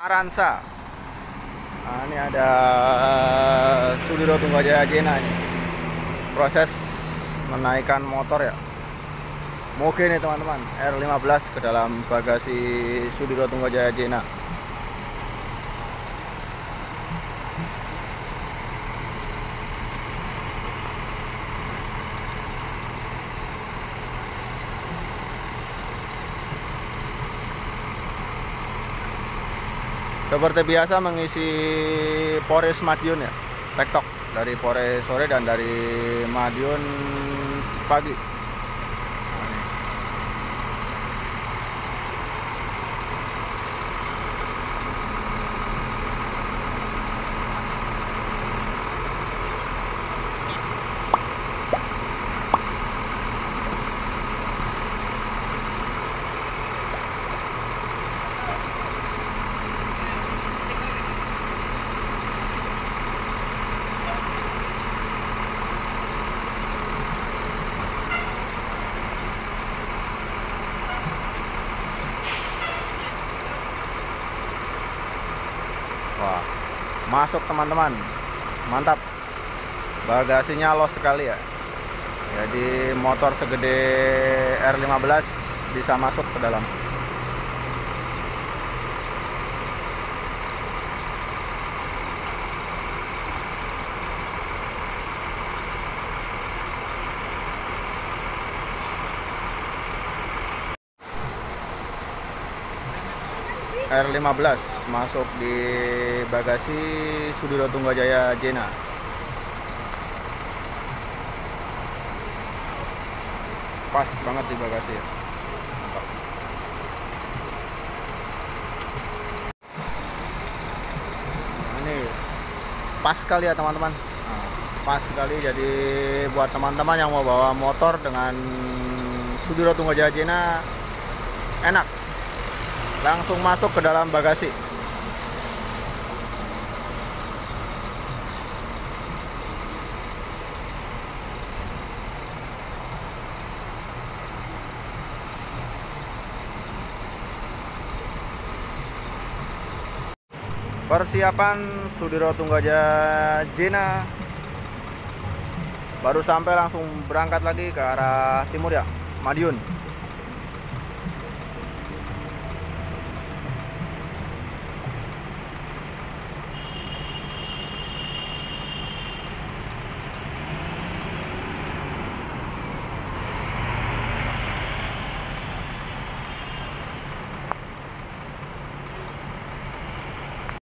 Aranza. Nah, ini ada Sudiro Tunggajaya Jena ini. Proses menaikkan motor ya. Moge nih teman-teman, R15 ke dalam bagasi Sudiro Tunggajaya Jena. Seperti biasa mengisi Polres Madiun ya, tektok dari Polres sore dan dari Madiun pagi. Wah, masuk teman-teman, mantap. Bagasinya los sekali ya. Jadi motor segede R15 bisa masuk ke dalam. R15 masuk di bagasi Sudiro Tunggajaya Jena. Pas banget di bagasi ya. Mantap. Ini pas sekali ya teman-teman. Nah, pas sekali, jadi buat teman-teman yang mau bawa motor dengan Sudiro Tunggajaya Jena enak. Langsung masuk ke dalam bagasi. Persiapan Sudiro Tunggajaya Jena baru sampai, langsung berangkat lagi ke arah timur ya, Madiun.